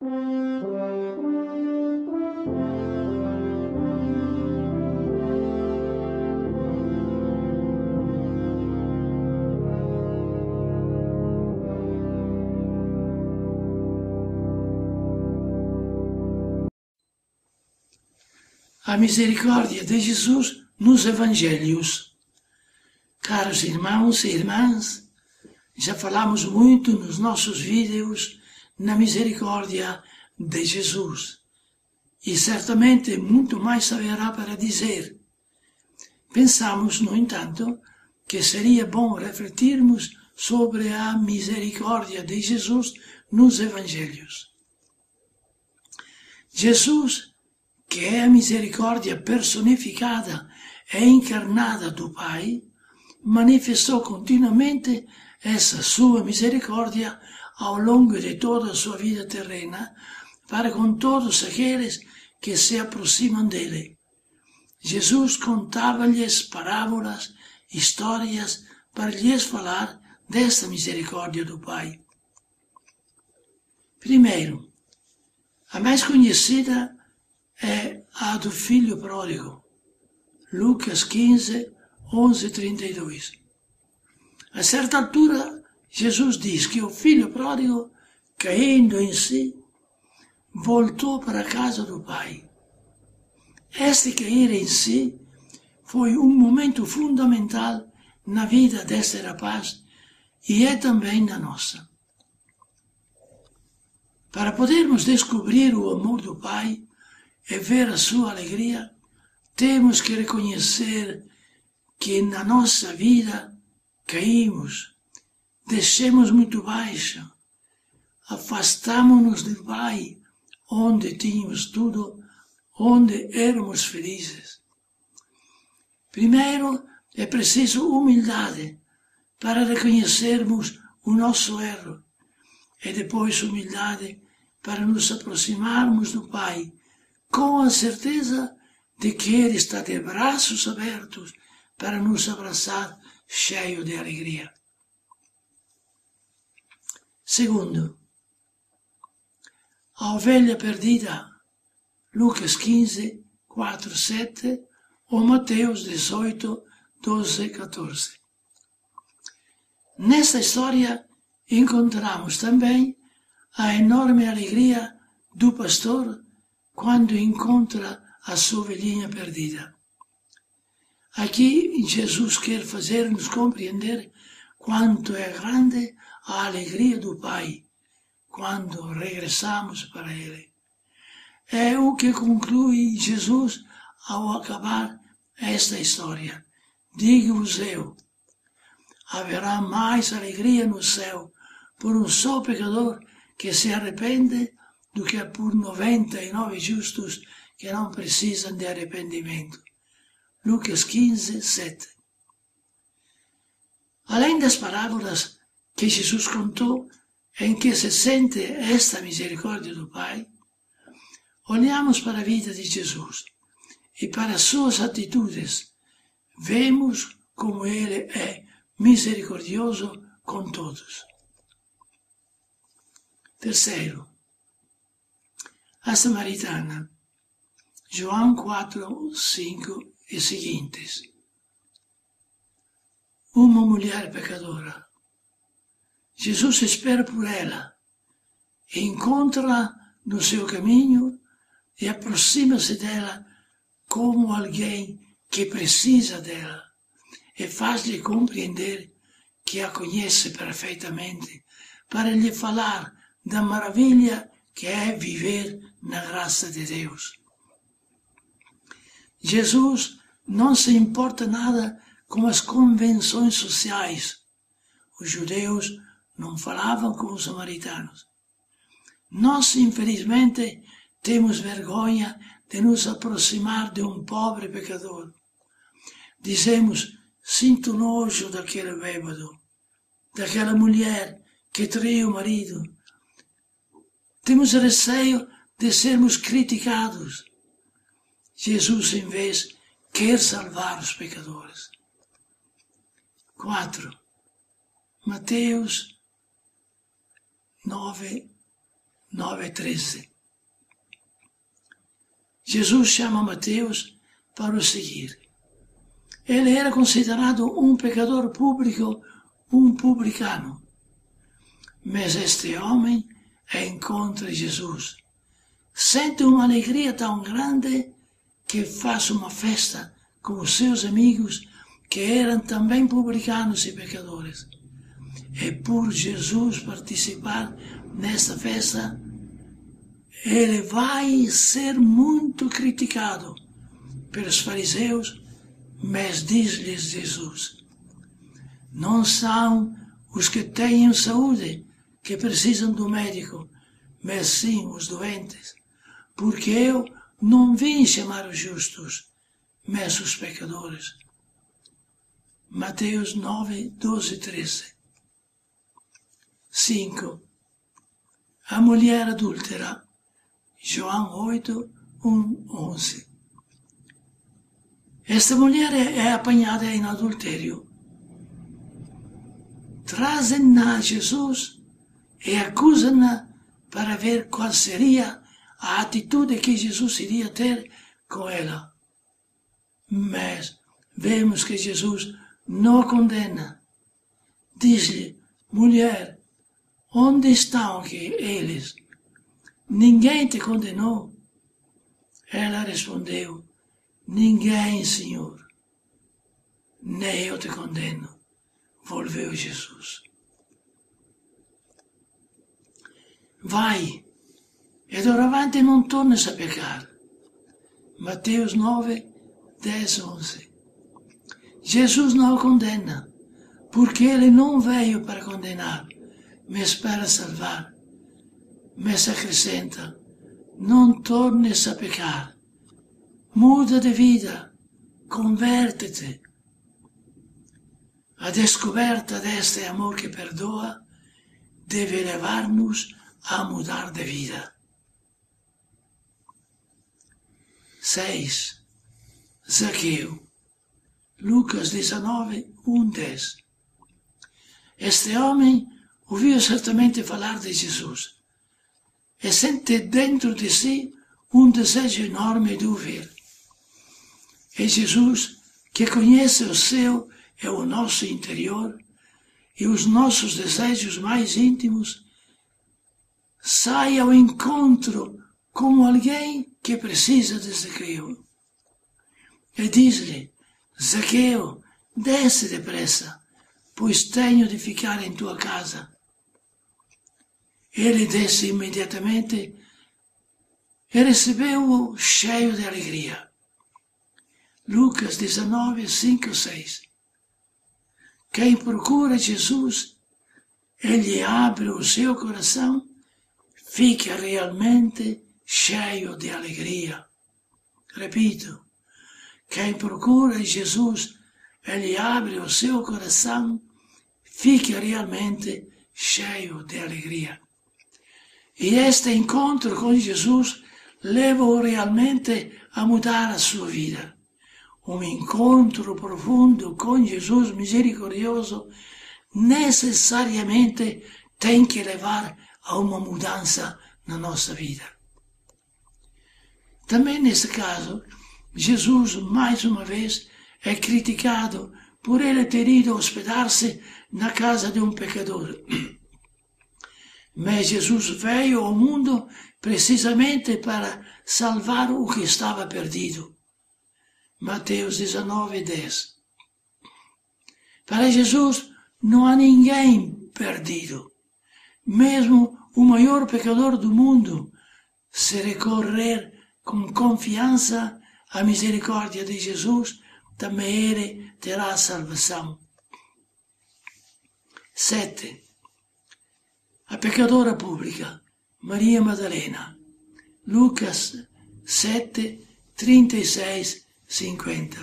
A misericórdia de Jesus nos Evangelhos. Caros irmãos e irmãs, já falamos muito nos nossos vídeos na misericórdia de Jesus. E certamente muito mais haverá para dizer. Pensamos, no entanto, que seria bom refletirmos sobre a misericórdia de Jesus nos Evangelhos. Jesus, que é a misericórdia personificada e encarnada do Pai, manifestou continuamente essa sua misericórdia ao longo de toda a sua vida terrena para com todos aqueles que se aproximam dele. Jesus contava-lhes parábolas, histórias, para lhes falar desta misericórdia do Pai. Primeiro, a mais conhecida é a do filho pródigo. Lucas 15, 11, 32. A certa altura, Jesus diz que o filho pródigo, caindo em si, voltou para a casa do pai. Este cair em si foi um momento fundamental na vida deste rapaz e é também na nossa. Para podermos descobrir o amor do Pai e ver a sua alegria, temos que reconhecer que na nossa vida caímos, descemos muito baixo, afastamo-nos do Pai, onde tínhamos tudo, onde éramos felizes. Primeiro, é preciso humildade para reconhecermos o nosso erro, e depois humildade para nos aproximarmos do Pai, com a certeza de que Ele está de braços abertos para nos abraçar cheio de alegria. Segundo, a ovelha perdida, Lucas 15, 4, 7 ou Mateus 18, 12, 14. Nesta história encontramos também a enorme alegria do pastor quando encontra a sua ovelhinha perdida. Aqui Jesus quer fazer-nos compreender quanto é grande a alegria do Pai quando regressamos para Ele. É o que conclui Jesus ao acabar esta história. Digo-vos eu, haverá mais alegria no céu por um só pecador que se arrepende do que por 99 justos que não precisam de arrependimento. Lucas 15, 7. Além das parábolas que Jesus contou em que se sente esta misericórdia do Pai, olhamos para a vida de Jesus e para as suas atitudes, vemos como Ele é misericordioso com todos. Terceiro, a samaritana, João 4, 5 e seguintes. Uma mulher pecadora. Jesus espera por ela, encontra-a no seu caminho e aproxima-se dela como alguém que precisa dela e faz-lhe compreender que a conhece perfeitamente para lhe falar da maravilha que é viver na graça de Deus. Jesus não se importa nada com as convenções sociais. Os judeus não falavam com os samaritanos. Nós, infelizmente, temos vergonha de nos aproximar de um pobre pecador. Dizemos, sinto nojo daquele bêbado, daquela mulher que traiu o marido. Temos receio de sermos criticados. Jesus, em vez, quer salvar os pecadores. 4. Mateus 9, 9:13. Jesus chama Mateus para o seguir. Ele era considerado um pecador público, um publicano. Mas este homem encontra Jesus. Sente uma alegria tão grande que faz uma festa com os seus amigos que eram também publicanos e pecadores. E por Jesus participar nesta festa, ele vai ser muito criticado pelos fariseus, mas diz-lhes Jesus: não são os que têm saúde que precisam do médico, mas sim os doentes, porque eu não vim chamar os justos, mas os pecadores. Mateus 9:12-13. 5. A mulher adúltera. João 8:1-11. Esta mulher é apanhada em adultério. Trazem-na a Jesus e acusam-na para ver qual seria a atitude que Jesus iria ter com ela. Mas vemos que Jesus não a condena. Diz-lhe: mulher, onde estão eles? Ninguém te condenou? Ela respondeu: ninguém, Senhor. Nem eu te condeno, volveu Jesus. Vai, e doravante não tornes a pecar. Mateus 9:10-11. Jesus não o condena, porque ele não veio para condenar, mas para salvar. Mas acrescenta: não tornes a pecar. Muda de vida, converte-te. A descoberta deste amor que perdoa deve levar-nos a mudar de vida. 6. Zaqueu. Lucas 19:1-10. Este homem ouviu certamente falar de Jesus e sente dentro de si um desejo enorme de o ver. É Jesus que conhece o seu e o nosso interior e os nossos desejos mais íntimos. Sai ao encontro como alguém que precisa de Zaqueu. E diz-lhe: Zaqueu, desce depressa, pois tenho de ficar em tua casa. Ele desce imediatamente e recebeu-o cheio de alegria. Lucas 19:5-6. Quem procura Jesus, ele abre o seu coração, fica realmente cheio de alegria. Repito, quem procura Jesus, ele abre o seu coração, fica realmente cheio de alegria. E este encontro com Jesus leva-o realmente a mudar a sua vida. Um encontro profundo com Jesus misericordioso necessariamente tem que levar a uma mudança na nossa vida. Também nesse caso, Jesus, mais uma vez, é criticado por ele ter ido hospedar-se na casa de um pecador. Mas Jesus veio ao mundo precisamente para salvar o que estava perdido. Mateus 19:10. Para Jesus não há ninguém perdido. Mesmo o maior pecador do mundo, se recorrer com confiança à misericórdia de Jesus, também ele terá salvação. 7. A pecadora pública, Maria Madalena. Lucas 7:36-50.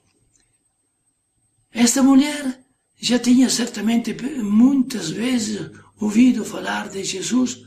Esta mulher já tinha certamente muitas vezes ouvido falar de Jesus,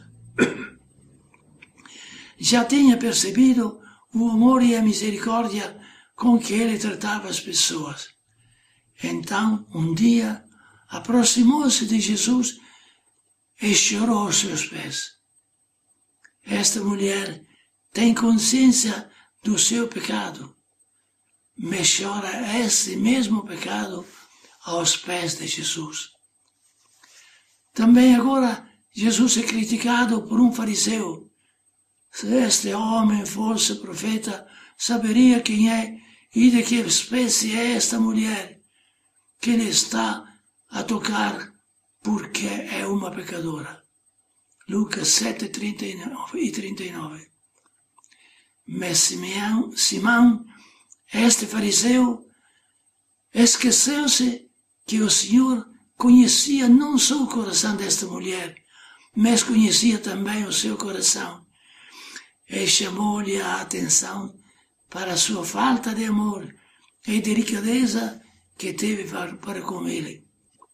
já tinha percebido o amor e a misericórdia com que ele tratava as pessoas. Então, um dia, aproximou-se de Jesus e chorou aos seus pés. esta mulher tem consciência do seu pecado, mas chora esse mesmo pecado aos pés de Jesus. Também agora Jesus é criticado por um fariseu. Se este homem fosse profeta, saberia quem é e de que espécie é esta mulher que lhe está a tocar, porque é uma pecadora. Lucas 7, 39 e 39. Mas Simão, este fariseu, esqueceu-se que o Senhor conhecia não só o coração desta mulher, mas conhecia também o seu coração, e chamou-lhe a atenção para a sua falta de amor e delicadeza que teve para com ele.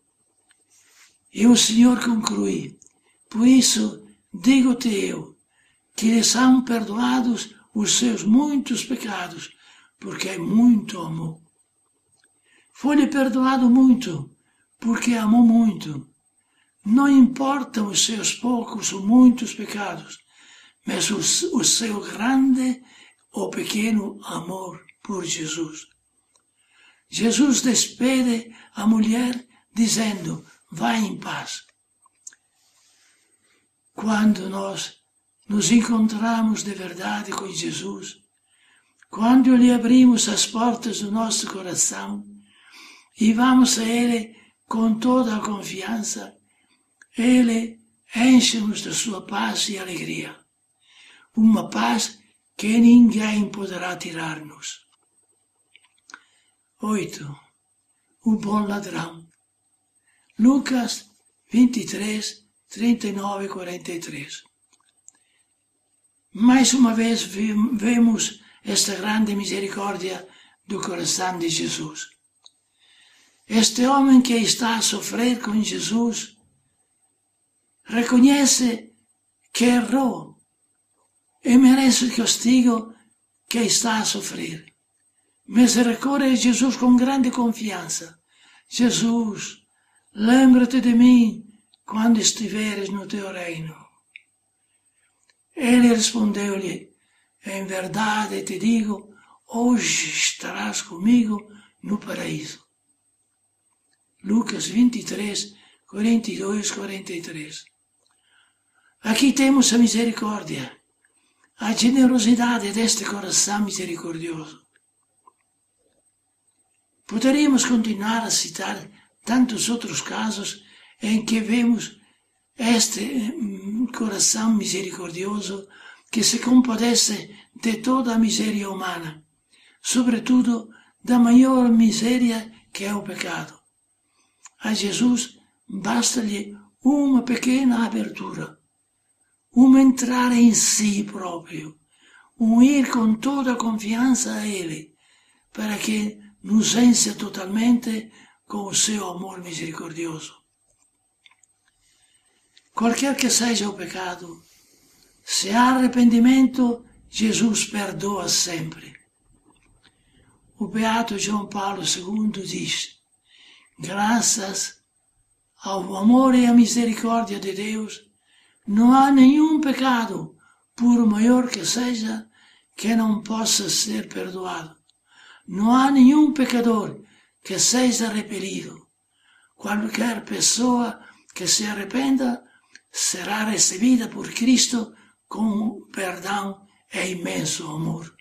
E o Senhor conclui: por isso digo-te eu, que lhe são perdoados os seus muitos pecados, porque muito amou. Foi-lhe perdoado muito, porque amou muito. Não importam os seus poucos ou muitos pecados, mas o seu grande ou pequeno amor por Jesus. Jesus despede a mulher dizendo: vá em paz. Quando nós nos encontramos de verdade com Jesus, quando lhe abrimos as portas do nosso coração e vamos a Ele com toda a confiança, Ele enche-nos de sua paz e alegria. Uma paz que ninguém poderá tirar-nos. 8. O bom ladrão. Lucas 23, 39 e 43. Mais uma vez vemos esta grande misericórdia do coração de Jesus. Este homem que está a sofrer com Jesus reconhece que errou e merece o castigo que está a sofrer, mas recorre a Jesus com grande confiança. Jesus, lembra-te de mim quando estiveres no teu reino. Ele respondeu-lhe: em verdade te digo, hoje estarás comigo no paraíso. Lucas 23, 42, 43. Aqui temos a misericórdia, a generosidade deste coração misericordioso. Poderíamos continuar a citar tantos outros casos em que vemos este coração misericordioso que se compadece de toda a miséria humana, sobretudo da maior miséria que é o pecado. A Jesus basta-lhe uma pequena abertura, entrar em si próprio, ir com toda a confiança a Ele, para que nos encha totalmente com o seu amor misericordioso. Qualquer que seja o pecado, se há arrependimento, Jesus perdoa sempre. O beato João Paulo II diz: graças ao amor e à misericórdia de Deus, não há nenhum pecado, por maior que seja, que não possa ser perdoado. Não há nenhum pecador que seja repelido. Qualquer pessoa que se arrependa será recebida por Cristo com perdão e imenso amor.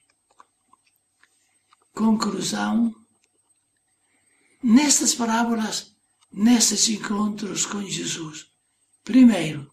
Conclusão. Nestas parábolas, nestes encontros com Jesus, primeiro,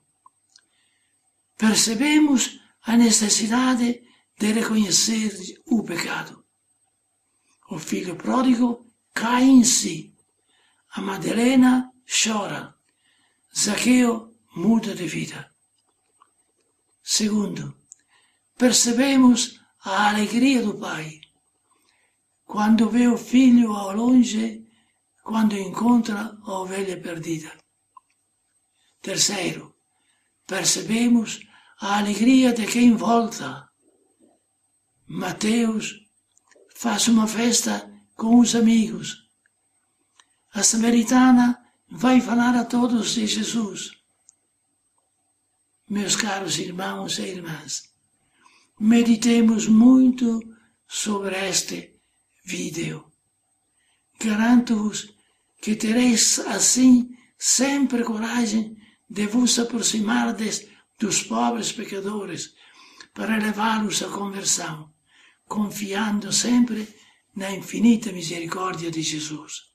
percebemos a necessidade de reconhecer o pecado. O filho pródigo cai em si. A Madalena chora. Zaqueu muda de vida. Segundo, percebemos a alegria do pai quando vê o filho ao longe, quando encontra a ovelha perdida. Terceiro, percebemos a alegria de quem volta. Mateus faz uma festa com os amigos. A samaritana vai falar a todos de Jesus. meus caros irmãos e irmãs, meditemos muito sobre este vídeo. Garanto-vos que tereis assim sempre coragem de vos aproximar dos pobres pecadores para levá-los à conversão, confiando sempre na infinita misericórdia de Jesus.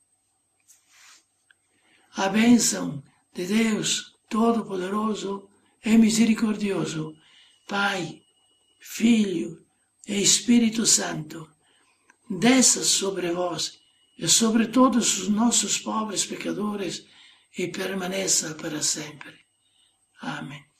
A bênção de Deus Todo-Poderoso e Misericordioso, Pai, Filho e Espírito Santo, desça sobre vós e sobre todos os nossos pobres pecadores e permaneça para sempre. Amém.